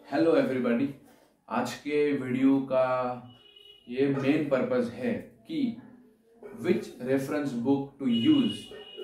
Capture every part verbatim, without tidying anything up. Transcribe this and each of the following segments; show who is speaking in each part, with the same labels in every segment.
Speaker 1: Hello everybody. आज के video का ये मेन पर्पस है कि which reference book to use.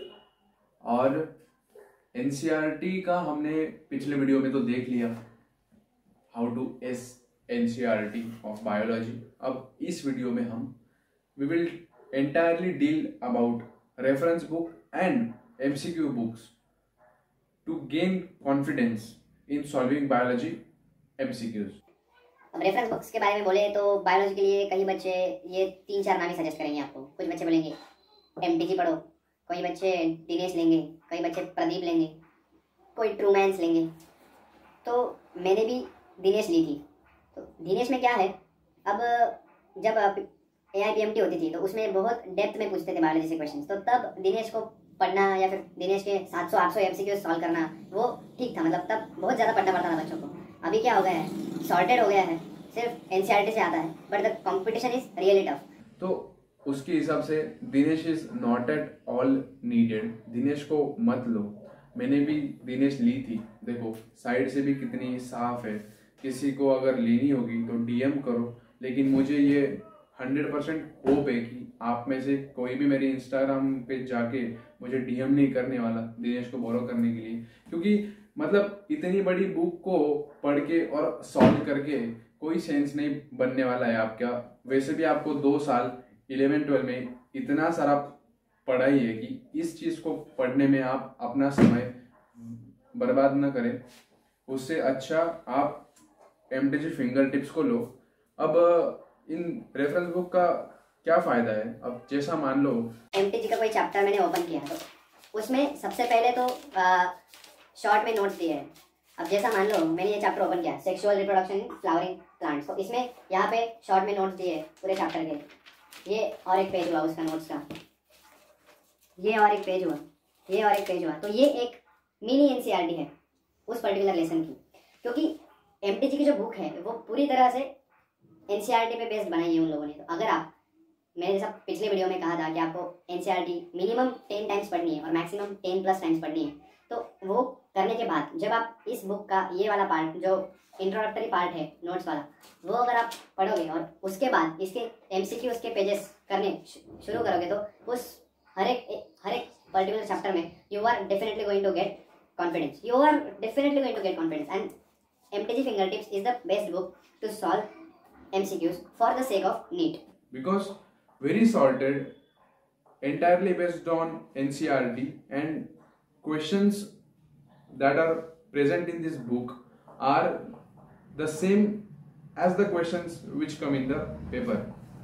Speaker 1: और एनसीईआरटी का हमने पिछले वीडियो में तो देख लिया, how to ace NCERT of biology. अब इस वीडियो में हम we will entirely deal about reference book and MCQ books to gain confidence in solving biology MCQs.
Speaker 2: अब रेफरेंस बुक्स के बारे में बोले तो बायोलॉजी के लिए कई बच्चे ये तीन चार नाम ही सजेस्ट करेंगे आपको। कुछ बच्चे बोलेंगे एमटीजी पढ़ो, कोई बच्चे दिनेश लेंगे, कई बच्चे प्रदीप लेंगे, कोई ट्रूमैन्स लेंगे। तो मैंने भी दिनेश ली थी। तो दिनेश में क्या है, अब जब A I P M T होती थी तो उसमें बहुत डेप्थ में पूछते थे बायोलॉजी से क्वेश्चन, तो तब दिनेश को पढ़ना या फिर दिनेश के सात सौ आठ सौ एमसीक्यू सॉल्व करना वो ठीक था। मतलब तब बहुत ज़्यादा पढ़ना पड़ता था बच्चों को। अभी क्या हो गया है, सॉर्टेड हो गया है, सिर्फ एनसीईआरटी से आता है, but the competition is really tough.
Speaker 1: तो उसके हिसाब से Dinesh is not at all needed. Dinesh को मत लो। मैंने भी दिनेश ली थी। देखो साइड से भी कितनी साफ है। किसी को अगर लेनी होगी तो डीएम करो, लेकिन मुझे ये हंड्रेड परसेंट होप है कि आप में से कोई भी मेरे इंस्टाग्राम पे जाके मुझे डीएम नहीं करने वाला दिनेश को बोरो करने के लिए, क्योंकि मतलब इतनी बड़ी बुक को पढ़ के और सॉल्व करके कोई सेंस नहीं बनने वाला है आपका। वैसे भी आपको दो साल इलेवन ट्वेल्व में इतना सारा पढ़ाई है कि इस चीज़ को पढ़ने में आप अपना समय बर्बाद न करें। उससे अच्छा आप एमटीजी फिंगर टिप्स को लो। अब इन रेफरेंस बुक का क्या फ़ायदा है? अब जैसा मान लो
Speaker 2: एमटीजी का कोई चैप्टर मैंने ओपन किया तो उसमें सबसे पहले तो शॉर्ट में नोट्स दिए हैं। अब जैसा मान लो मैंने ये चैप्टर ओपन किया, sexual reproduction in flowering plants, तो इसमें यहाँ पे शॉर्ट में नोट्स दिए पूरे चैप्टर के। ये और एक पेज हुआ उसका नोट्स का, ये और एक पेज हुआ, ये और एक पेज हुआ। तो ये एक मिनी एनसीईआरटी है उस पर्टिकुलर लेसन की, क्योंकि एमटीजी की जो बुक है वो पूरी तरह से एनसीईआरटी पे बेस्ड बनाई है उन लोगों ने। तो अगर आप, मैंने जैसा पिछले वीडियो में कहा था कि आपको एनसीईआरटी मिनिमम टेन टाइम्स पढ़नी है और मैक्सिमम टेन प्लस टाइम्स पढ़नी है, तो वो करने के बाद जब आप इस बुक का ये वाला पार्ट जो इंट्रोडक्टरी पार्ट है नोट्स वाला, वो अगर आप पढ़ोगे और उसके बाद इसके एमसीक्यू उसके पेजेस करने शुरू करोगे तो उस हर एक हर एक पर्टिकुलर चैप्टर में you are definitely going to get confidence. You are definitely going to get confidence and MTG fingertips is the best book to solve MCQs for the sake of NEET,
Speaker 1: because very sorted, entirely based on N C E R T, and questions that are present in this book are the same as the questions which come in the paper.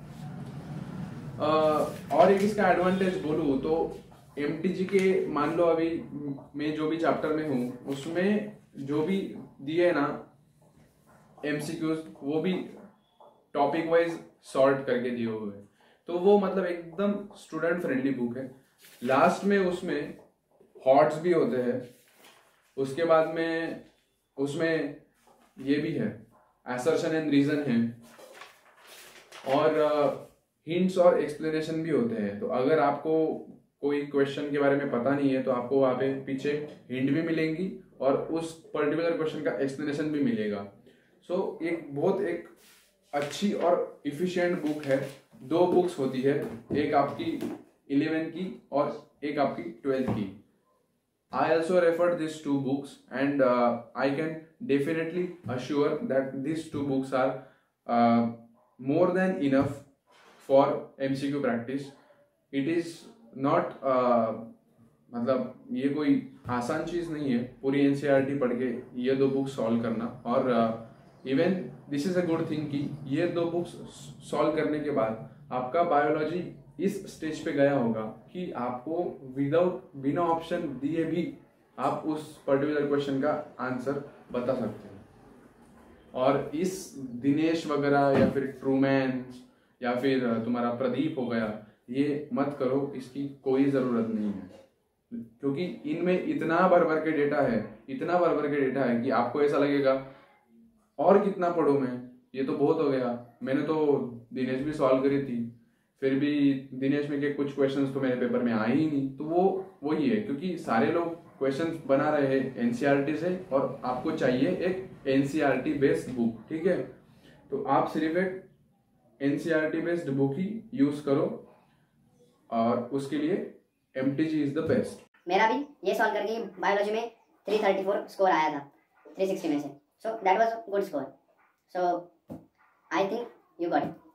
Speaker 1: uh, और एक इसका advantage बोलूँ तो MTG के मान लो अभी मैं जो भी चैप्टर में हूँ उसमें जो भी दिए ना एमसीक्यूज वो भी टॉपिक वाइज सॉर्ट करके दिए हुए हैं। तो वो मतलब एकदम स्टूडेंट फ्रेंडली बुक है। लास्ट में उसमें हॉट्स भी होते हैं, उसके बाद में उसमें ये भी है असर्शन एंड रीजन है, और हिंट्स uh, और एक्सप्लेनेशन भी होते हैं। तो अगर आपको कोई क्वेश्चन के बारे में पता नहीं है तो आपको वहाँ पे पीछे हिंट भी मिलेंगी और उस पर्टिकुलर क्वेश्चन का एक्सप्लेनेशन भी मिलेगा। सो so, एक बहुत एक अच्छी और इफिशिएंट बुक है। दो बुक्स होती है, एक आपकी इलेवन की और एक आपकी ट्वेल्थ की। I also referred this two books and I can definitely assure that this two books are more than enough for MCQ practice. It is not मतलब ये कोई आसान चीज़ नहीं है पूरी एनसीईआरटी पढ़ के ये दो बुक्स सॉल्व करना। और even this is a good thing कि ये दो बुक्स सॉल्व करने के बाद आपका बायोलॉजी इस स्टेज पे गया होगा कि आपको विदाउट बिना ऑप्शन दिए भी आप उस पर्टिकुलर क्वेश्चन का आंसर बता सकते हैं। और इस दिनेश वगैरह या फिर ट्रूमैन्स या फिर तुम्हारा प्रदीप हो गया, ये मत करो, इसकी कोई ज़रूरत नहीं है, क्योंकि इनमें इतना भर भर के डेटा है, इतना भर भर के डेटा है कि आपको ऐसा लगेगा और कितना पढ़ूं मैं, ये तो बहुत हो गया। मैंने तो दिनेश भी सॉल्व करी थी, फिर भी दिनेश में के कुछ क्वेश्चंस तो मेरे पेपर में आए ही नहीं। तो वो वही है, क्योंकि सारे लोग क्वेश्चंस बना रहे हैं एनसीईआरटी से और आपको चाहिए एक एनसीईआरटी बेस्ड बुक, ठीक है। तो आप सिर्फ एक एनसीईआरटी बेस्ड बुक ही यूज करो और उसके लिए एमटीजी इज द बेस्ट।
Speaker 2: मेरा भी ये सॉल्व करके बायोलॉजी में तीन सौ चौंतीस स्कोर आया था तीन सौ साठ में से, so that was good score, so I think you got it.